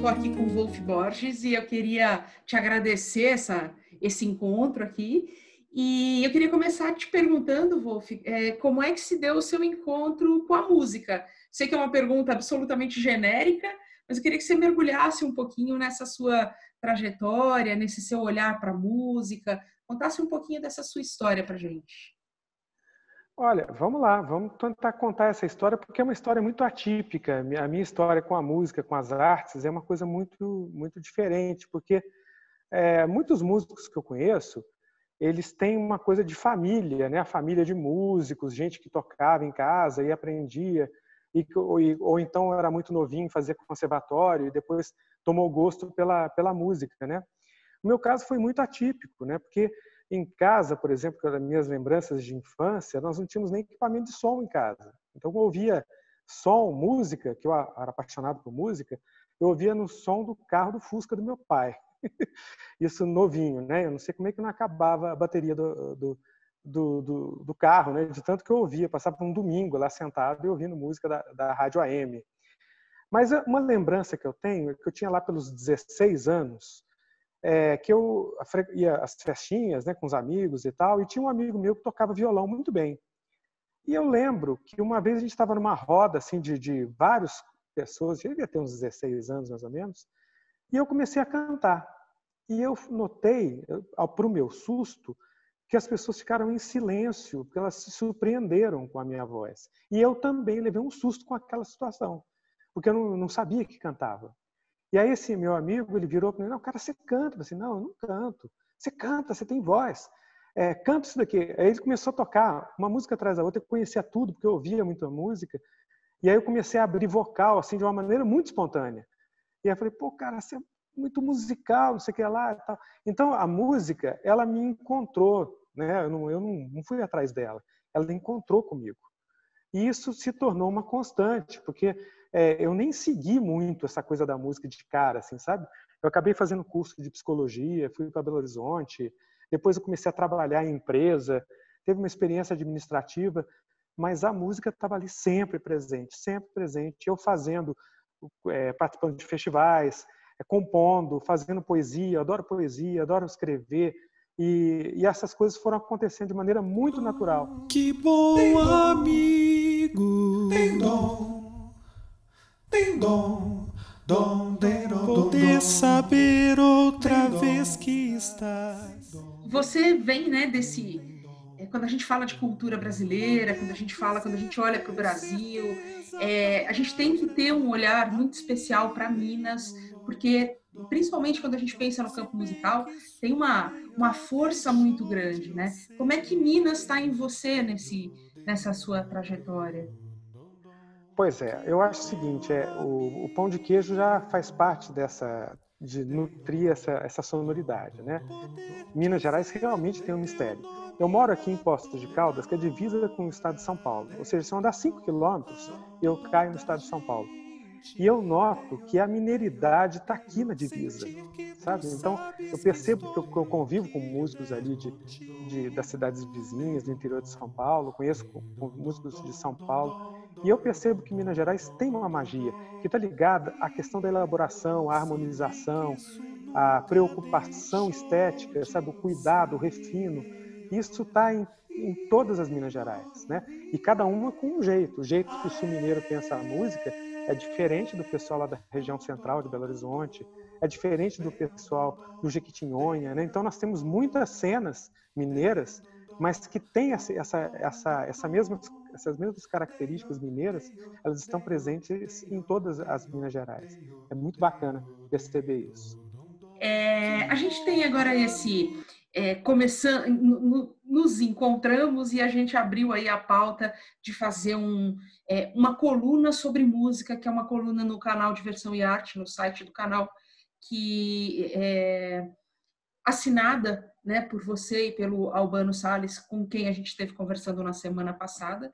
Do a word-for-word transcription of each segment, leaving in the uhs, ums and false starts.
estou aqui com o Wolf Borges e eu queria te agradecer essa, esse encontro aqui. E eu queria começar te perguntando, Wolf, é, como é que se deu o seu encontro com a música? Sei que é uma pergunta absolutamente genérica, mas eu queria que você mergulhasse um pouquinho nessa sua trajetória, nesse seu olhar para a música, contasse um pouquinho dessa sua história para a gente. Olha, vamos lá, vamos tentar contar essa história, porque é uma história muito atípica. A minha história com a música, com as artes, é uma coisa muito, muito diferente, porque é, muitos músicos que eu conheço, eles têm uma coisa de família, né? A família de músicos, gente que tocava em casa e aprendia, e, ou, ou então era muito novinho, fazia conservatório e depois tomou gosto pela, pela música, né? O meu caso foi muito atípico, né? Porque em casa, por exemplo, as minhas lembranças de infância, nós não tínhamos nem equipamento de som em casa. Então eu ouvia som, música, que eu era apaixonado por música, eu ouvia no som do carro do Fusca do meu pai. Isso novinho, né? Eu não sei como é que não acabava a bateria do, do, do, do, do carro, né? De tanto que eu ouvia, passava um domingo lá sentado e ouvindo música da, da rádio A M. Mas uma lembrança que eu tenho é que eu tinha lá pelos dezesseis anos, é, que eu ia às festinhas, né, com os amigos e tal, e tinha um amigo meu que tocava violão muito bem. E eu lembro que uma vez a gente estava numa roda assim de, de várias pessoas, eu devia ter uns dezesseis anos mais ou menos, e eu comecei a cantar. E eu notei, para o meu susto, que as pessoas ficaram em silêncio, porque elas se surpreenderam com a minha voz. E eu também levei um susto com aquela situação, porque eu não, não sabia que cantava. E aí esse meu amigo, ele virou para mim, não, cara, você canta. Eu falei assim, não, eu não canto. Você canta, você tem voz. É, canta isso daqui. Aí ele começou a tocar uma música atrás da outra, eu conhecia tudo, porque eu ouvia muita música. E aí eu comecei a abrir vocal, assim, de uma maneira muito espontânea. E aí eu falei, pô, cara, você é muito musical, não sei o que lá e tal. Então a música, ela me encontrou, né? Eu não, eu não, não fui atrás dela. Ela encontrou comigo. E isso se tornou uma constante, porque é, eu nem segui muito essa coisa da música de cara, assim, sabe? Eu acabei fazendo curso de psicologia, fui para Belo Horizonte, depois eu comecei a trabalhar em empresa, teve uma experiência administrativa, mas a música estava ali sempre presente, sempre presente. Eu fazendo, é, participando de festivais, é, compondo, fazendo poesia, eu adoro poesia, adoro escrever, e, e essas coisas foram acontecendo de maneira muito natural. Que bom amigo, tem dom, tem dom, dom, tem dom, poder saber outra vez que estás. Você vem, né, desse... É, quando a gente fala de cultura brasileira, quando a gente fala, quando a gente olha para o Brasil, é, a gente tem que ter um olhar muito especial para Minas, porque principalmente quando a gente pensa no campo musical, tem uma, uma força muito grande, né? Como é que Minas está em você nesse, nessa sua trajetória? Pois é, eu acho o seguinte, é, o, o pão de queijo já faz parte dessa, de nutrir essa, essa sonoridade, né? Minas Gerais realmente tem um mistério. Eu moro aqui em Poços de Caldas, que é divisa com o estado de São Paulo. Ou seja, se eu andar cinco quilômetros, eu caio no estado de São Paulo. E eu noto que a mineiridade está aqui na divisa, sabe? Então, eu percebo que eu, que eu convivo com músicos ali de, de, das cidades vizinhas, do interior de São Paulo, conheço com, com músicos de São Paulo, e eu percebo que Minas Gerais tem uma magia que está ligada à questão da elaboração, à harmonização, à preocupação estética, sabe? O cuidado, o refino. Isso está em, em todas as Minas Gerais, né? E cada uma com um jeito. O jeito que o sul mineiro pensa a música é diferente do pessoal lá da região central de Belo Horizonte, é diferente do pessoal do Jequitinhonha, né? Então nós temos muitas cenas mineiras, mas que têm essa, essa, essa, essa mesma, essas mesmas características mineiras, elas estão presentes em todas as Minas Gerais. É muito bacana perceber isso. É, a gente tem agora esse... É, começando, no, nos encontramos e a gente abriu aí a pauta de fazer um, é, uma coluna sobre música, que é uma coluna no canal Diversão e Arte, no site do canal, que é assinada, né, por você e pelo Albano Salles, com quem a gente esteve conversando na semana passada,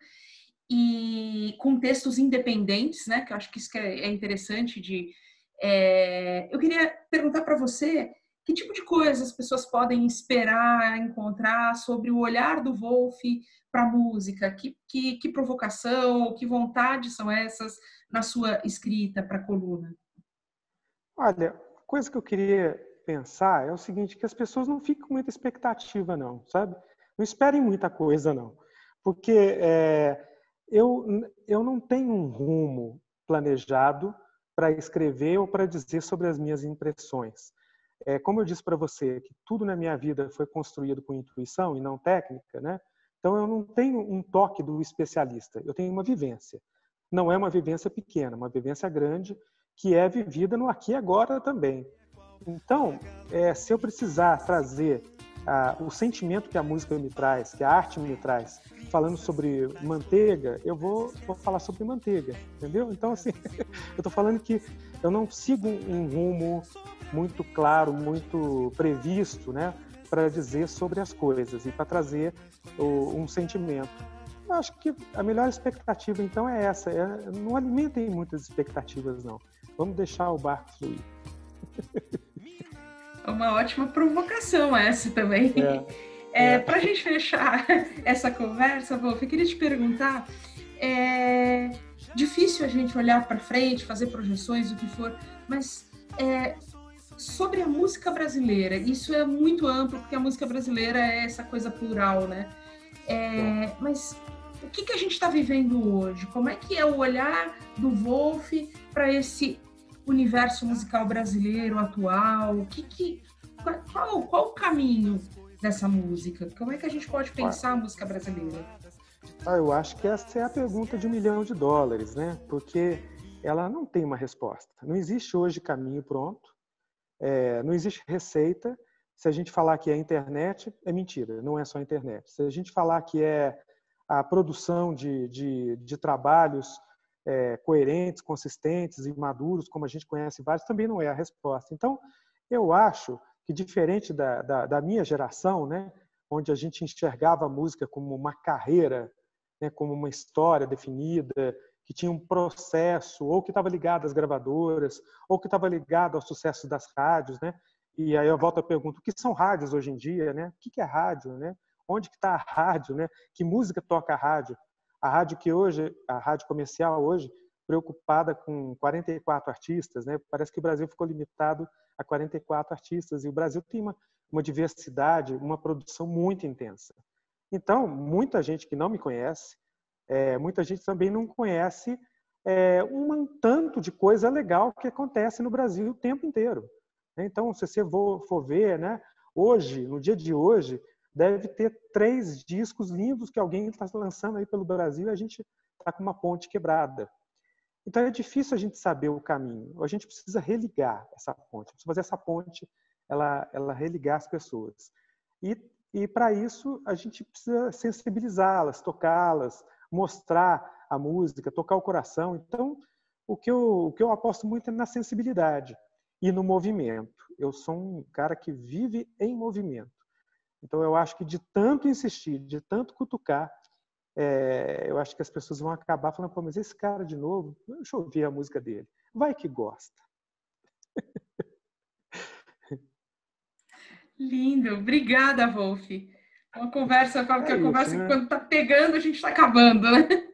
e com textos independentes, né, que eu acho que isso que é interessante de... É, eu queria perguntar para você que tipo de coisas as pessoas podem esperar encontrar sobre o olhar do Wolf para a música, que, que, que provocação, que vontades são essas na sua escrita para a coluna? Olha, a coisa que eu queria pensar é o seguinte, que as pessoas não fiquem com muita expectativa, não, sabe? Não esperem muita coisa, não. Porque é, eu, eu não tenho um rumo planejado para escrever ou para dizer sobre as minhas impressões. É, como eu disse para você, que tudo na minha vida foi construído com intuição e não técnica, né? Então eu não tenho um toque do especialista, eu tenho uma vivência. Não é uma vivência pequena, uma vivência grande, que é vivida no aqui e agora também. Então, é, se eu precisar trazer ah, o sentimento que a música me traz, que a arte me traz, falando sobre manteiga, eu vou, vou falar sobre manteiga, entendeu? Então, assim, eu estou falando que eu não sigo um rumo muito claro, muito previsto, né, para dizer sobre as coisas e para trazer o, um sentimento. Eu acho que a melhor expectativa, então, é essa. É, não alimentem muitas expectativas, não. Vamos deixar o barco fluir. É uma ótima provocação essa também. É, é. É, para a gente fechar essa conversa, Wolf, eu queria te perguntar, é difícil a gente olhar para frente, fazer projeções, o que for, mas é, sobre a música brasileira, isso é muito amplo, porque a música brasileira é essa coisa plural, né? É, mas o que, que a gente está vivendo hoje? Como é que é o olhar do Wolf para esse universo musical brasileiro atual? O que que, qual, qual o caminho dessa música? Como é que a gente pode pensar a música brasileira? Ah, eu acho que essa é a pergunta de um milhão de dólares, né? Porque ela não tem uma resposta. Não existe hoje caminho pronto, é, não existe receita. Se a gente falar que é internet, é mentira, não é só internet. Se a gente falar que é a produção de, de, de trabalhos é, coerentes, consistentes e maduros, como a gente conhece vários, também não é a resposta. Então, eu acho que, diferente da, da, da minha geração, né, onde a gente enxergava a música como uma carreira, né, como uma história definida, que tinha um processo, ou que estava ligado às gravadoras, ou que estava ligado ao sucesso das rádios, né? E aí eu volto à pergunta, o que são rádios hoje em dia, né? O que é rádio, né? Onde que está a rádio, né? Que música toca a rádio? A rádio que hoje, a rádio comercial hoje, preocupada com quarenta e quatro artistas, né? Parece que o Brasil ficou limitado a quarenta e quatro artistas, e o Brasil tem uma, uma diversidade, uma produção muito intensa. Então, muita gente que não me conhece, é, muita gente também não conhece é, um tanto de coisa legal que acontece no Brasil o tempo inteiro. Então, se você for ver, né, hoje, no dia de hoje, deve ter três discos lindos que alguém está lançando aí pelo Brasil e a gente está com uma ponte quebrada. Então, é difícil a gente saber o caminho. A gente precisa religar essa ponte, precisa fazer essa ponte, ela, ela religar as pessoas. E, e para isso, a gente precisa sensibilizá-las, tocá-las, mostrar a música, tocar o coração. Então, o que eu, o que eu aposto muito é na sensibilidade e no movimento. Eu sou um cara que vive em movimento. Então, eu acho que de tanto insistir, de tanto cutucar, é, eu acho que as pessoas vão acabar falando, pô, mas esse cara de novo, deixa eu ouvir a música dele. Vai que gosta. Lindo. Obrigada, Wolf. Uma conversa, eu falo é que a isso, conversa, né? quando tá pegando, a gente tá acabando, né?